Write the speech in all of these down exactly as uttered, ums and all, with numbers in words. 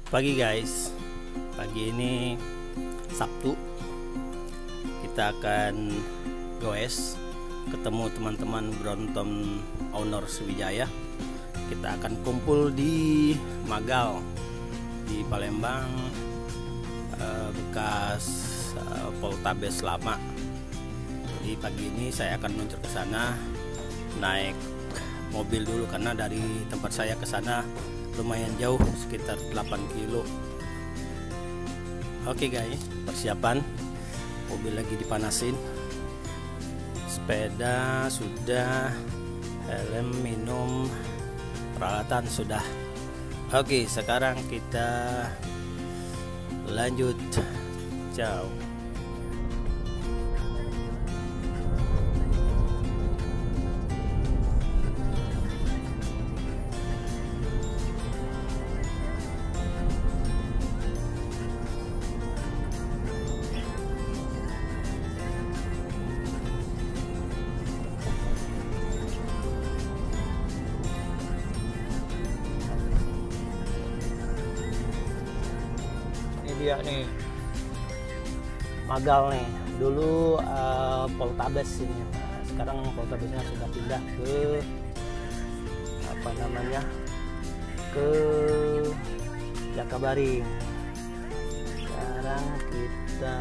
Pagi guys, pagi ini Sabtu, kita akan goes ketemu teman-teman Bronton Owner Sriwijaya. Kita akan kumpul di Magal di Palembang, eh, bekas eh, Poltabes lama. Jadi pagi ini saya akan meluncur ke sana naik mobil dulu karena dari tempat saya ke sana lumayan jauh, sekitar delapan kilo. Oke guys, persiapan mobil lagi dipanasin, sepeda sudah, helm, minum, peralatan sudah. Oke, sekarang kita lanjut. Ciao. Dia nih Magal nih, dulu uh, Poltabes ini, nah, sekarang Poltabesnya sudah pindah ke apa namanya ke Jakabaring. Sekarang kita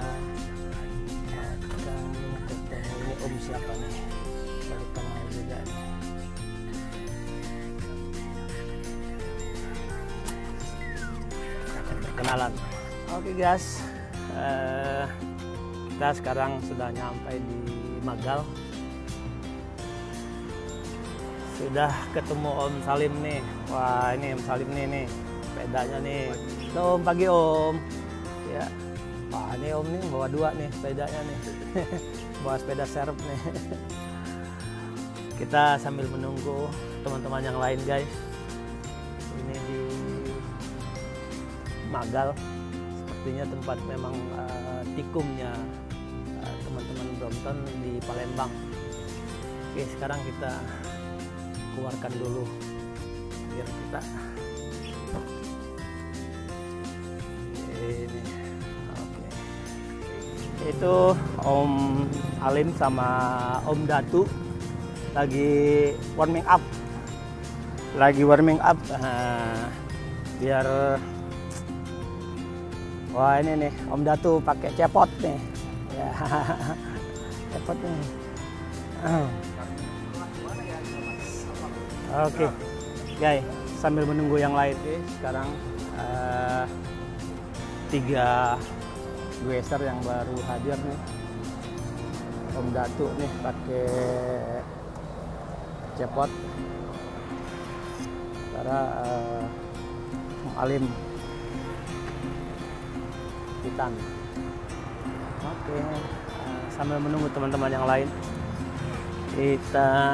akan ketemu ini om siapa nih, baru kenal juga nih. Akan berkenalan. Oke okay guys, uh, kita sekarang sudah nyampe di Magal. Sudah ketemu Om Salim nih. Wah, ini Om Salim nih nih, sepedanya nih. Halo, Om, pagi Om. Ya, wah ini Om nih bawa dua nih sepedanya nih, bawa sepeda serep nih. Kita sambil menunggu teman-teman yang lain guys. Ini di Magal. Sepertinya tempat memang uh, tikumnya teman-teman uh, Brompton di Palembang. Oke, sekarang kita keluarkan dulu biar kita ini. Oke, itu Om Alim sama Om Datu lagi warming up, lagi warming up uh, biar. Wah ini nih Om Datu pakai cepot nih, ya, cepot nih. Oke, okay. Guys, sambil menunggu yang lain nih, sekarang uh, tiga gueser yang baru hadir nih. Om Datu nih pakai cepot, karena uh, Om Alim hitam. Oke, uh, sambil menunggu teman-teman yang lain, kita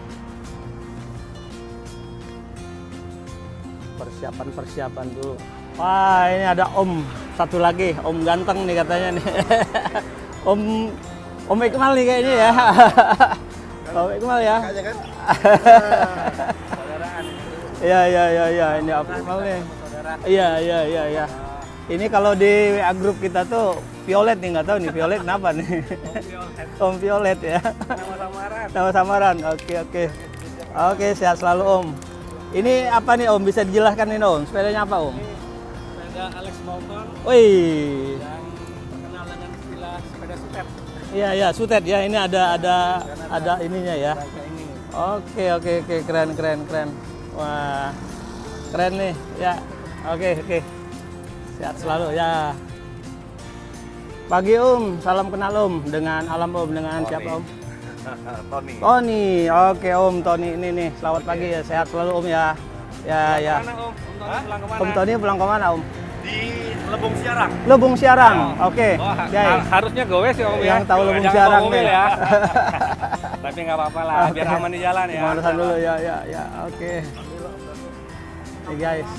persiapan-persiapan dulu. Wah, ini ada Om satu lagi, Om ganteng nih katanya nih. Om Om Iqmal nih kayaknya ya. Om Iqmal ya. Kan? Saudaraan. Iya iya iya iya, ini Om Iqmal nih. Iya iya iya iya. Ini kalau di W A grup kita tuh Violet nih, nggak tahu nih Violet kenapa nih. Om Violet ya. Nama samaran. Nama samaran. Oke oke. Oke, sehat selalu Om. Ini apa nih Om, bisa dijelaskan nih Om? Sepedanya apa Om? Ini sepeda Alex Mountain. Wih. Yang terkenal dengan istilah sepeda sutet. Iya iya, sutet ya. Ini ada ada ada ininya ya. Ini. Oke oke oke, keren keren keren. Wah, keren nih ya. Oke oke. Sehat selalu ya. Pagi Om, salam kenal Om. Dengan Alam Om, dengan Tony. Siapa Om? Tony. Tony, oke Om Tony ini nih. Selamat oke. Pagi ya, sehat selalu Om ya. Ya pulang ya. Kemana, Om? Om Tony pulang kemana? Om Tony pulang kemana Om? Di Lebung Siarang. Lebung Siarang, oh. Oke. Oh, guys. Harusnya gowes ya Om ya. Yang tahu Lebung Jangan Siarang mobil nih. Ya. Tapi nggak apa-apa lah, okay. Biar aman di jalan ya. Pemanasan dulu ya ya ya. Oke. Nih guys.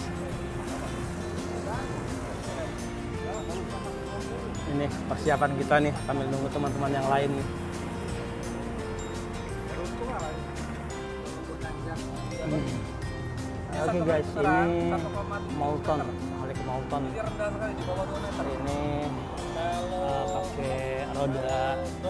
Ini persiapan kita nih sambil nunggu teman-teman yang lain nih. Hmm. Oke okay guys, ini Moulton. Moulton. Ini uh, pakai roda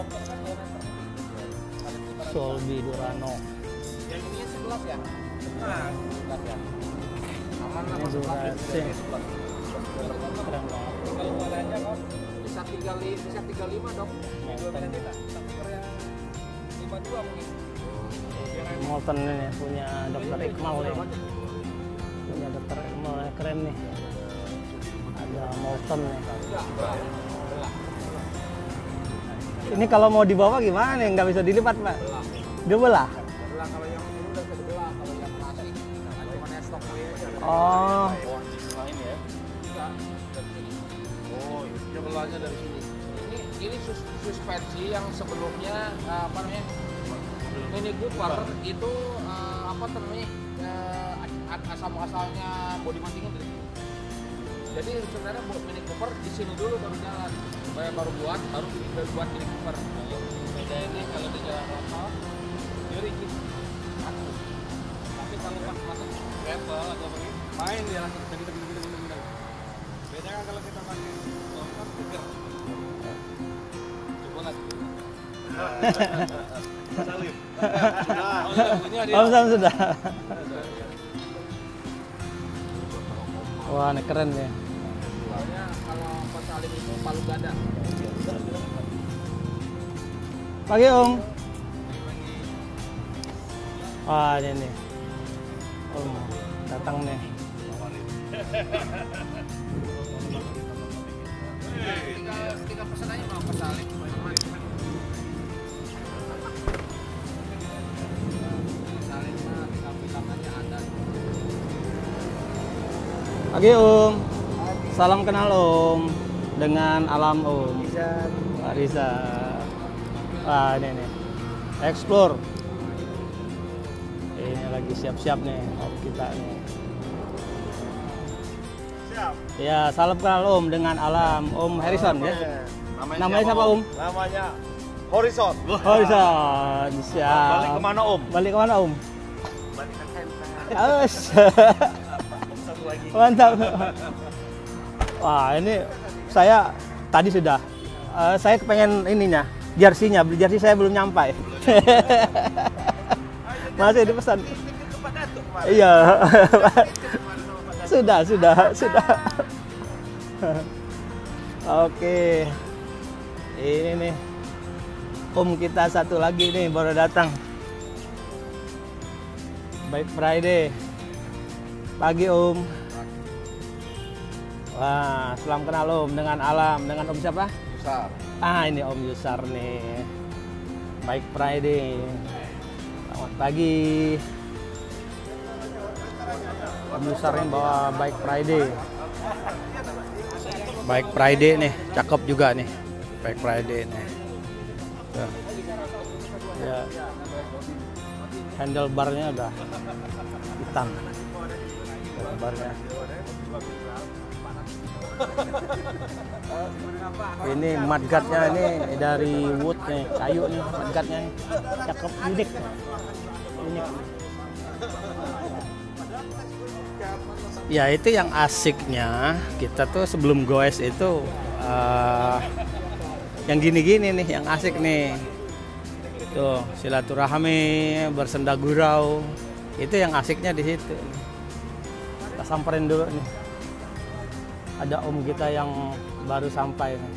Solby Durano. Yang ini sebelas ya? Nah, sebelas ya. Aman Ini durasi. Keren banget. Kalau modalnya kok bisa tiga puluh lima, bisa tiga puluh lima dong. Moulton. lima puluh dua mungkin. Moulton ini punya dokter Iqmal nih. Punya dokter Iqmal nih, keren nih. Ada Moulton nih. Ini kalau mau dibawa gimana nih? Nggak bisa dilipat, Pak? Dia belah? Belah kalau yang ini udah bisa dibelah, kalau yang klasik cuma stok aja. Oh. Lain ya? Enggak. Oh, dia belahnya dari sini. Ini ini sus suspensi yang sebelumnya uh, apa namanya? Mini Cooper itu uh, apa namanya? Uh, asal-asalnya body mountingnya dari sini. Jadi sebenarnya buat Mini Cooper di sini dulu baru jalan. Supaya baru buat, baru buat Mini Cooper. Beda ini kalau di jalan lokal, dia rigid. Tapi kalau pas masuk travel atau begini, main dia langsung gitu gitu gitu gitu. Beda kan kalau kita pakai lokal geger. Coba lagi. Salim. Sudah. Oh, sudah, sudah. Wah, ini keren ya. Soalnya kalau pas salim itu palu gada. Pagi, Om. Wah, ini nih. Om datang nih. Tinggal tinggal pesan aja mau pas salim. Salim mah tinggal bilang aja ada. Pagi, Om. Salam kenal, Om. Dengan Alam, Om. Bisa. Pak Riza. Wah, ini nih. Explore. Ini lagi siap-siap nih Om kita nih. Siap. Ya, salam kenal, Om, dengan Alam. Om Harrison ya. Namanya, Namanya siapa, Om? Namanya Horizon. Harrison. Siap. Balik kemana, Om? Balik kemana, Om? Balik ke Kenta. Aus. Satu lagi. Mantap. Wah, ini saya tadi sudah. Uh, saya kepengen ininya, jersey-nya. Beli jersey saya belum nyampai. Masih dipesan. Iya. Sudah, sudah, sudah. Oke. Ini nih. Om kita satu lagi nih baru datang. Bike Friday. Pagi, Om. Wah, salam kenal, Om, dengan Alam, dengan Om siapa? Besar. Ah, ini Om Yusar nih. Bike Friday. Selamat pagi. Om Yusar ini bawa Bike Friday. Bike Friday nih, cakep juga nih. Bike Friday nih. Tuh. Ya. Handlebarnya udah hitam. Handlebarnya. Ini mudguardnya ini dari wood nih, kayu nih mudguardnya, cakep, unik, unik. Ya itu yang asiknya kita tuh sebelum goes itu uh, yang gini-gini nih, yang asik nih. Tuh silaturahmi, bersenda gurau, itu yang asiknya di situ. Kita samperin dulu nih. Ada Om kita yang baru sampai nih.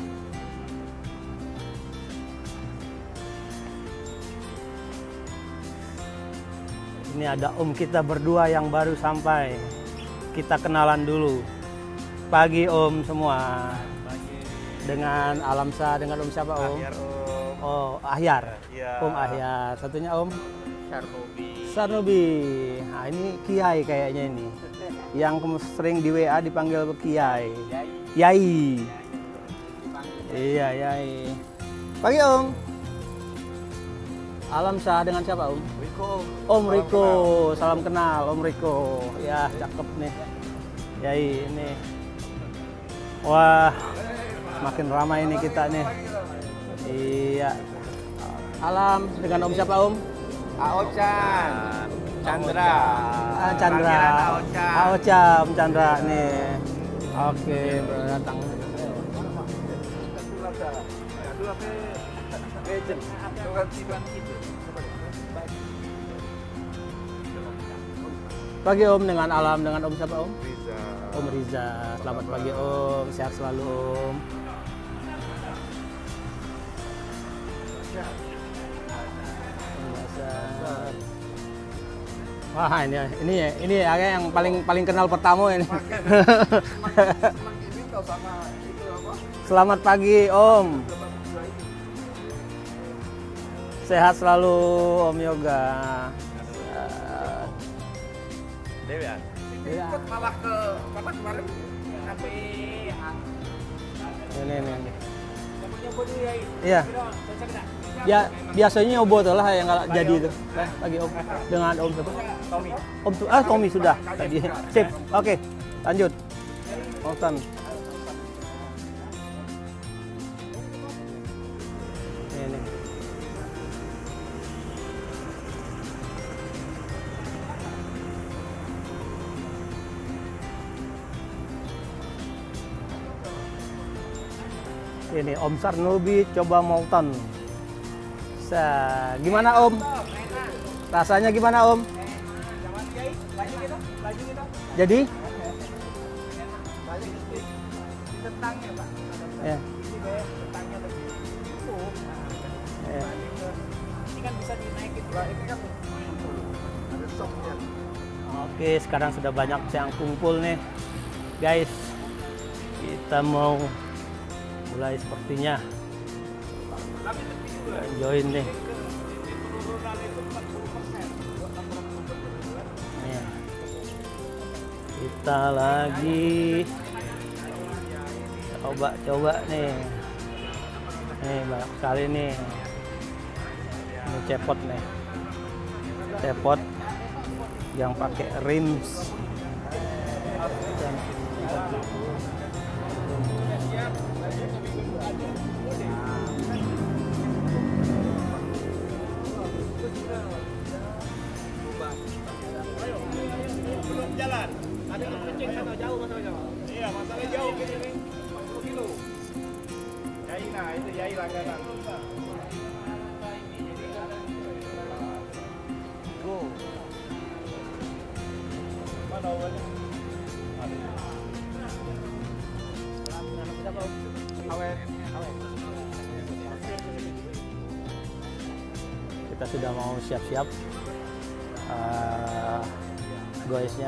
Ini ada Om kita berdua yang baru sampai. Kita kenalan dulu. Pagi, Om semua. Pagi. Dengan Alamsa, dengan Om siapa, Om? Ahyar, Om. Oh, Ahyar. Ya. Om Ahyar. Satunya Om Sarnobi. Sarnobi. Nah, ini Kiai kayaknya ini. Yang sering di W A dipanggil Kiai. Yai. Iya, Yai. Pagi, Om. Alamsa dengan siapa, Om? Riko. Om Riko. Salam kenal, Om Riko. Ya, cakep nih. Yai ini. Wah, makin ramai ini kita nih. Iya. Alam dengan Om siapa, Om? Aochan. Chandra. Ah, Chandra. Panggilan Aochan. Aochan, Om Chandra nih. Oke, baru datang. Pagi Om, dengan alam, dengan Om siapa Om? Riza. Om Riza. Selamat pagi Om, sehat selalu Om. Wah ini ini ini ya yang paling paling kenal pertama ini. Selamat pagi Om. Sehat selalu Om Yoga. Dewi ya? Ikut malah ke mana kemarin? Sampai ini ini. Iya. Ya biasanya Obo tuh lah yang nggak jadi itu. Eh, pagi Om dengan Om siapa? Tommy. Om tuh ah Tommy sudah tadi. Sip. Oke. Lanjut. Otan. Ini. Ini Om Sarnobi coba Mautan. Sa, gimana Om? Rasanya gimana Om? Jadi? Ya. Ya. Ini kan bisa dinaikin. Ini kan ada soknya. Oke, sekarang sudah banyak yang kumpul nih, guys. Kita mau mulai sepertinya join nih. Nih. Kita lagi coba-coba nih. Nih banyak sekali nih. Ini cepot nih. Cepot yang pakai rims. Belum jalan. Ada yang kencing sana jauh masalahnya. Iya, masalahnya jauh gini nih. lima puluh kilo. Yai nah, itu Yai langganan. Go. Mana awalnya? Awet, awet. Kita sudah mau siap-siap uh, goesnya.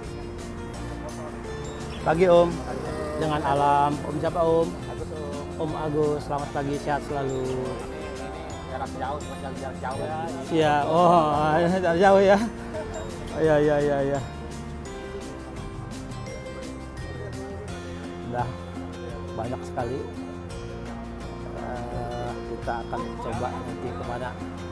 Pagi Om, dengan alam. Om siapa Om? Agus Om. Om Agus, selamat pagi, sehat selalu. Jarak jauh, jarak jarak jauh ya. Iya, oh jarak jauh ya. Iya iya iya iya. Udah banyak sekali. Uh, kita akan coba nanti kemana.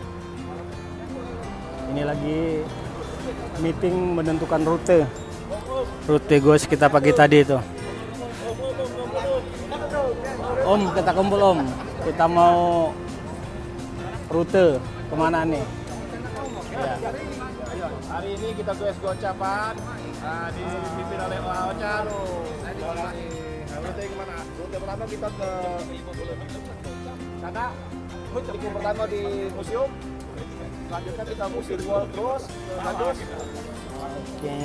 Ini lagi meeting menentukan rute. Rute goes kita pagi tadi itu. Om, kita kumpul Om. Kita mau rute kemana nih? Ya. Hari ini kita goes gocapan uh, dipimpin oleh O A Ocha. Rute kemana? Rute pertama kita ke sana. Rute pertama di museum. Selanjutnya kita musim World terus ke Bagus. Oke.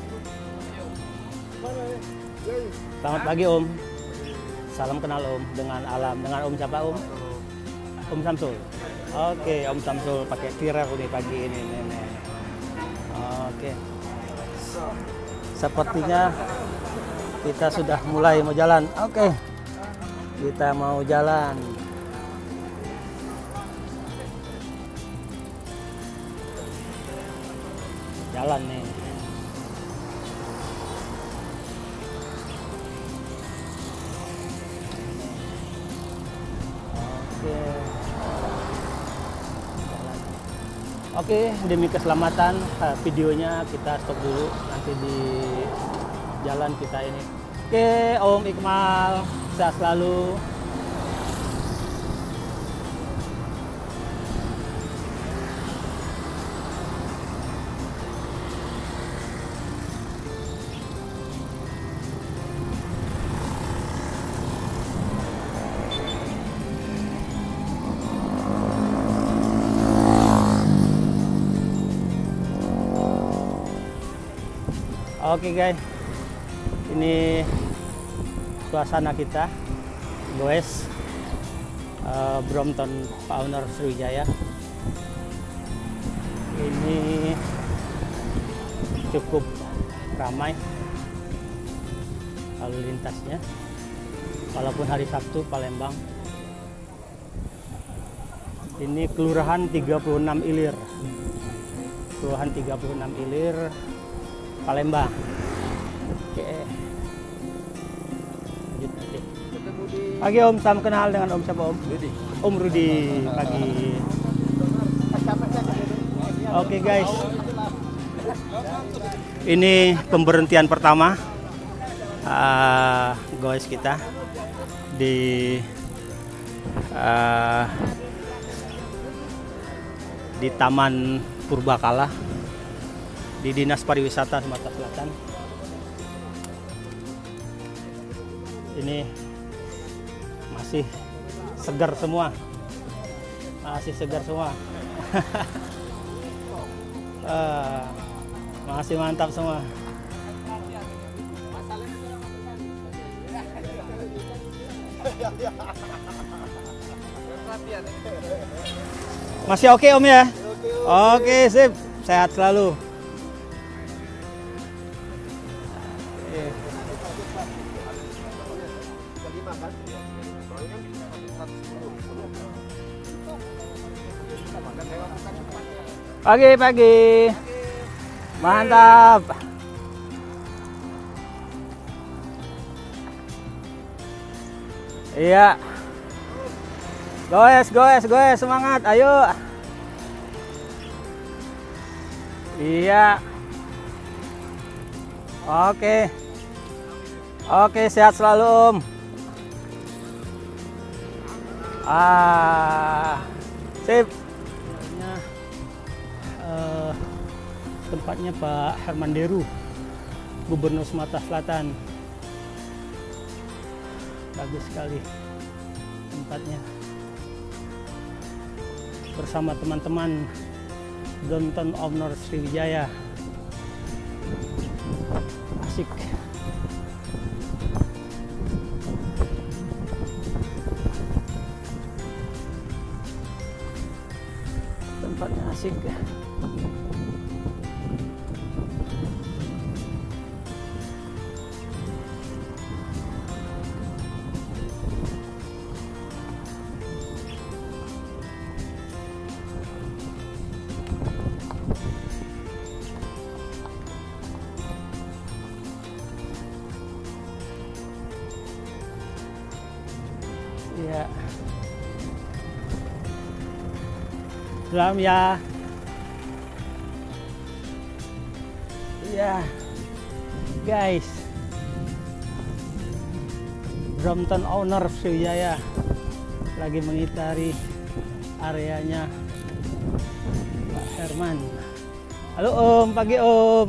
Selamat pagi Om. Salam kenal Om, dengan alam, dengan Om siapa Om? Om Samsul. Oke, Om Samsul pakai viral nih pagi ini. Nih, nih. Oke. Sepertinya kita sudah mulai mau jalan. Oke. Kita mau jalan. Jalan nih. Oke. Oke, demi keselamatan uh, videonya kita stop dulu, nanti di jalan kita ini. Oke, Om Iqmal, sehat selalu. Oke guys, ini suasana kita goes uh, Brompton Owner Sriwijaya. Ini cukup ramai lalu lintasnya, walaupun hari Sabtu Palembang. Ini kelurahan tiga puluh enam Ilir, kelurahan tiga puluh enam Ilir, Palembang. Oke. Pagi Om, salam kenal dengan Om siapa Om? Rudi. Om Rudi, pagi. Oke guys, ini pemberhentian pertama uh, guys kita di uh, di Taman Purbakala di Dinas Pariwisata Sumatera Selatan. Ini masih segar semua, masih segar semua. uh, masih mantap semua. Masih oke Om ya? Oke, sip. Sehat selalu. Pagi, pagi. Mantap. Iya. Goes, goes, goes, semangat. Ayo. Iya. Oke. Oke, sehat selalu Om. Ah. Sip. Uh, tempatnya Pak Herman Deru, Gubernur Sumatera Selatan. Bagus sekali tempatnya. Bersama teman-teman Brompton Owner Sriwijaya. Asik. Tempatnya asik. Ya. Salam ya. Ya. Guys. Brompton Owner Sriwijaya lagi mengitari areanya Pak Herman. Halo Om, pagi Om.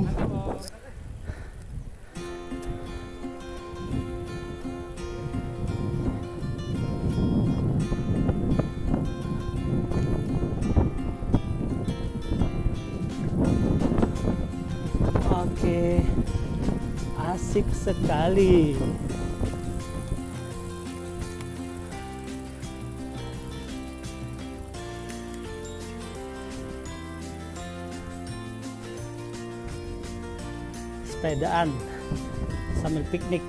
Oke, asik sekali. Sepedaan sambil piknik.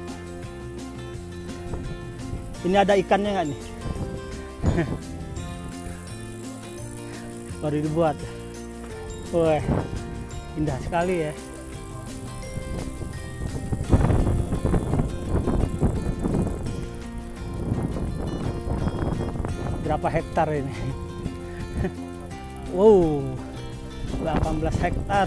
Ini ada ikannya nggak nih? Baru dibuat. Wah, indah sekali ya. Berapa hektar ini? Wow, delapan belas hektar.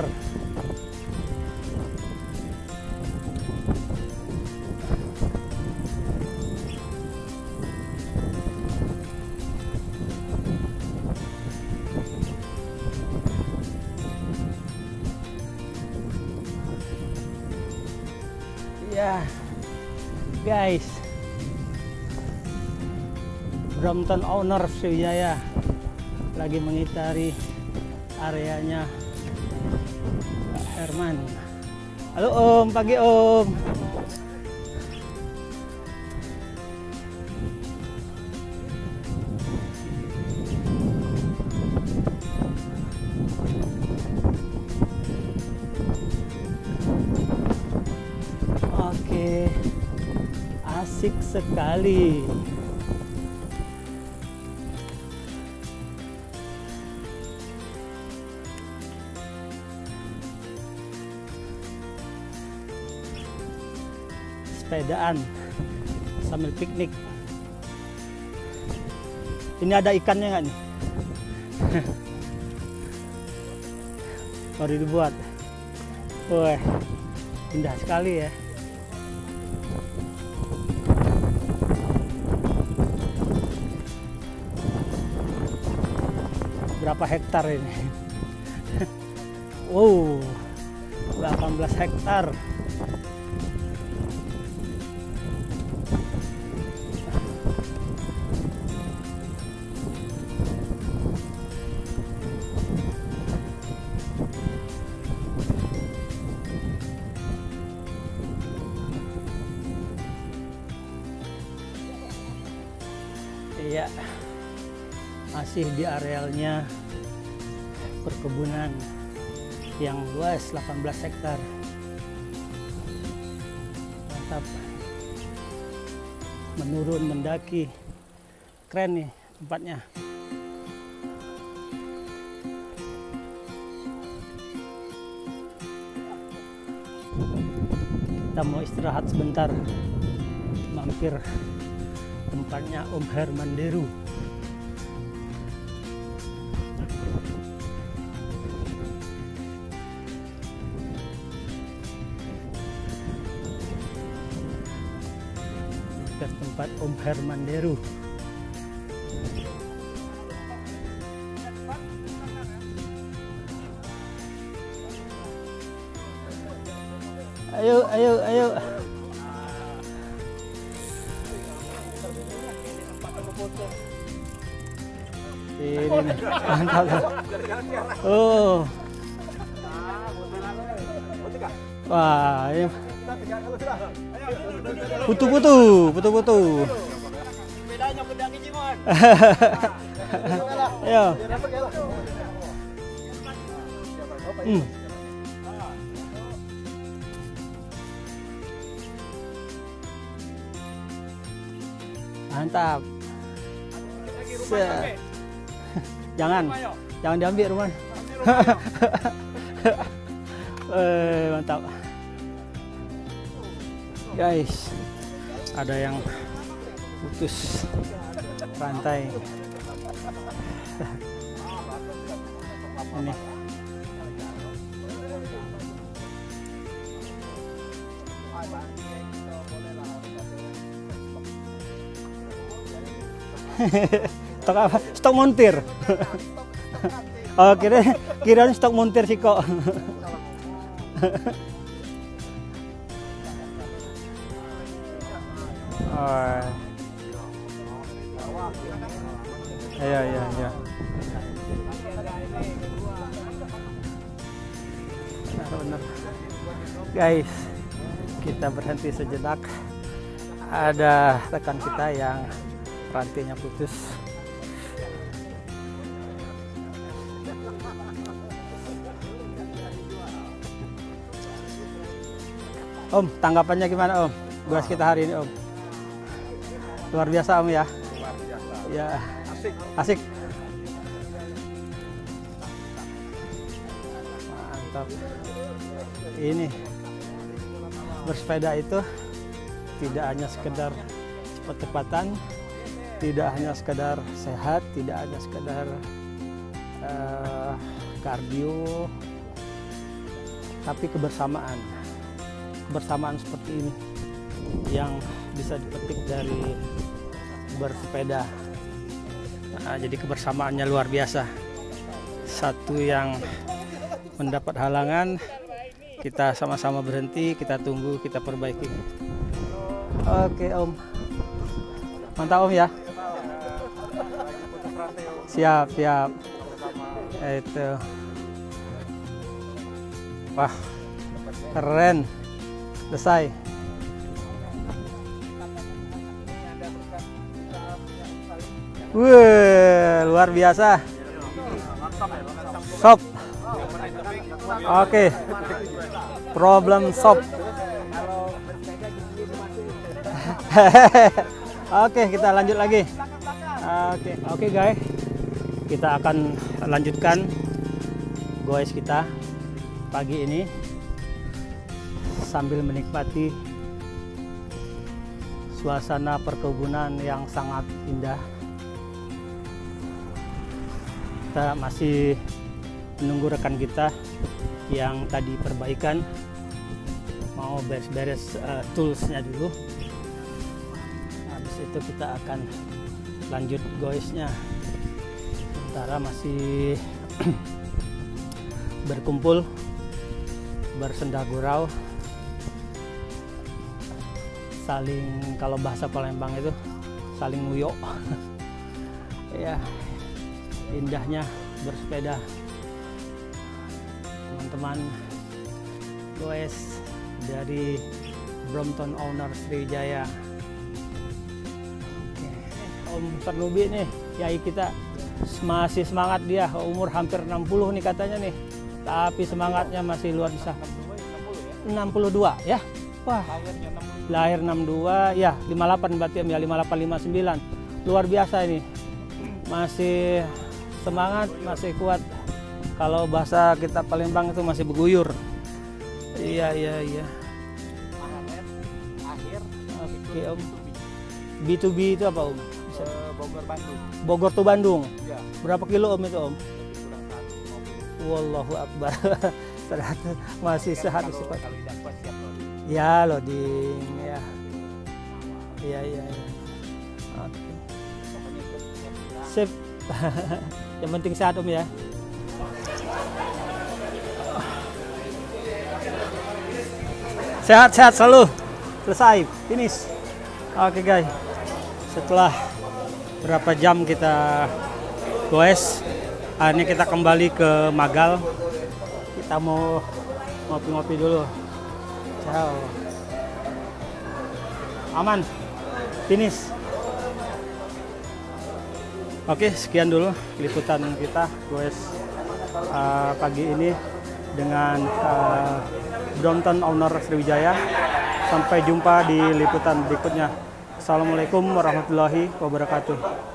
Ya, guys, Brompton Owner Sriwijaya lagi mengitari areanya Pak Herman. Halo Om, pagi Om. Oke, asik sekali. Sepedaan sambil piknik. Ini ada ikannya nggak nih? Baru dibuat. Wah, indah sekali ya. Berapa hektar ini? Wow, delapan belas hektar. Iya, masih di arealnya perkebunan yang luas delapan belas hektar. Mantap. Menurun mendaki. Keren nih tempatnya. Kita mau istirahat sebentar. Mampir tempatnya Om Herman Deru. Ke tempat Om Herman Deru. Ayo, ayo, ayo. Ini mantap. Oh. Wah, ini putu-putu, putu-putu. Bedanya pedang Digimon. Ayo. Hmm. Mantap. Se jangan, jangan diambil rumah. Eh, mantap. Guys, ada yang putus rantai. Ini. Stok apa? Stok montir. Oh, kira kira stok montir sih kok. Oh. Iya, iya, iya. Benar. Guys, kita berhenti sejenak. Ada rekan kita yang rantainya putus. Om, tanggapannya gimana Om? Tugas kita hari ini Om. Luar biasa Om ya. Luar biasa. Ya. Asik. Asik. Mantap. Ini bersepeda itu tidak hanya sekedar cepat-cepatan, tidak hanya sekedar sehat, tidak hanya sekedar uh, kardio, tapi kebersamaan. Kebersamaan seperti ini yang bisa dipetik dari bersepeda. Nah, jadi kebersamaannya luar biasa. Satu yang mendapat halangan, kita sama-sama berhenti, kita tunggu, kita perbaiki. Oke Om, mantap Om ya. Siap, siap. Itu. Wah, Keren. Selesai. Wih, luar biasa. Sop. Oke. Problem sop. Oke, kita lanjut lagi. Oke, oke guys. Kita akan lanjutkan goes kita pagi ini sambil menikmati suasana perkebunan yang sangat indah. Kita masih menunggu rekan kita yang tadi perbaikan, mau beres-beres uh, toolsnya dulu. Habis itu kita akan lanjut goesnya. Sementara masih berkumpul, bersenda gurau, saling, kalau bahasa Palembang itu saling nguyok. Ya, indahnya bersepeda teman-teman goes dari Brompton Owner Sriwijaya. Oke. Om Pernubi nih, yai kita masih semangat, dia umur hampir enam puluh nih katanya nih, tapi semangatnya masih luar biasa. enam puluh dua ya, wah, lahir enam puluh dua ya, lima puluh delapan berarti ya, lima puluh delapan lima puluh sembilan, luar biasa ini, masih semangat, masih kuat. Kalau bahasa kita Palembang itu masih berguyur. Iya iya iya. Oke Om. B to B itu apa Om? Bisa. Bogor Bandung. Bogor to Bandung. Ya. Berapa kilo Om itu Om? Wallahu Akbar. Ternyata masih sehat cepat. Ya loading ya. Iya iya. iya. Oke. Sip. Yang penting sehat Om ya. Sehat-sehat selalu. Selesai, finish. Oke guys, setelah berapa jam kita goes, akhirnya kita kembali ke Magal. Kita mau ngopi-ngopi dulu. Ciao. Aman, finish. Oke, sekian dulu liputan kita goes uh, pagi ini dengan uh, Brompton Owner Sriwijaya. Sampai jumpa di liputan berikutnya. Assalamualaikum warahmatullahi wabarakatuh.